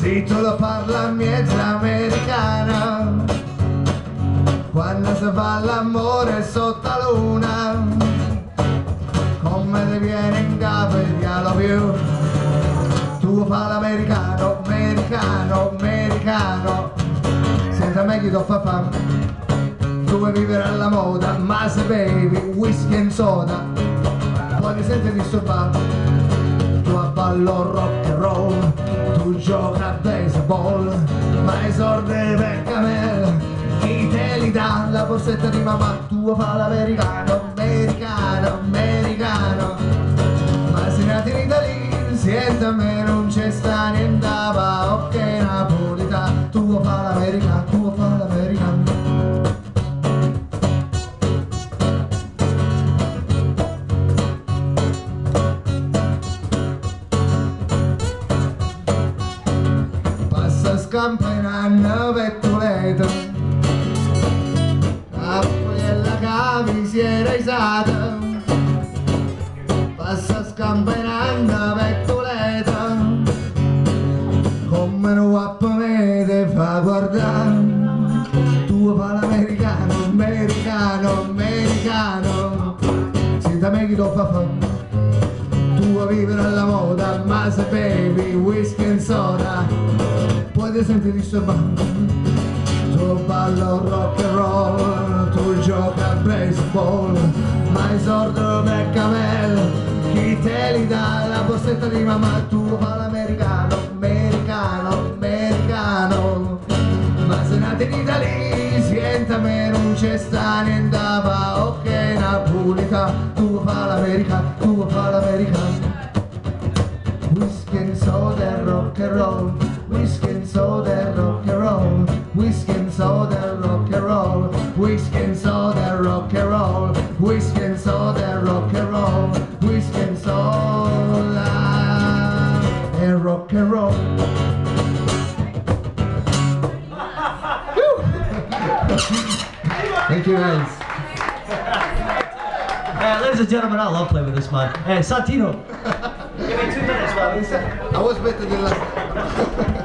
Si tu lo parla mezza americana, quando si fa l'amore sotto la luna, come ti viene in capo il dialogo più. Tu fa l'americano, americano, americano, senza me chi ti fa fame. Tu vuoi vivere alla moda, ma se bevi whisky e soda, poi ti senti disturbato. Tu ballo rock and roll, tu gioca a baseball, ma esorde per camel, chi te li dà la borsetta di mamma? Tu fa l'americano, americano, americano, ma se nati in Italia, siente a me non c'è sta niente, ok napolità, tu fa l'americano, tu fa l'americano. Scampa in anno vettoleta, la pogliella cavi si era isata, passa scampa in anno vettoleta, come un guappo me te fa guardare. Tu fa l'americano, americano, americano, senta me chi lo fa fare. Tu vuoi vivere alla moda, ma se bevi whisky e soda, poi ti senti disturbato. Tu ballo rock and roll, tu gioca a baseball, ma è sordo per camel, chi te li dà la borsetta di mamma? Tu fa l'americano, americano, americano, ma se nati in Italia, sienta me non c'è sta niente, ok napolità, tu fa l'americano, tu fa l'americano. Whisky and soda e rock and roll, whisky and soda e rock and roll, whisky and soda e rock and roll, whisky and soda e rock and roll, whisky and soda e rock and roll, whisky and soda e rock and roll. Thank you guys. Ladies and gentlemen, I love playing with this man. Santino, give me 2 minutes, man. I was better than last.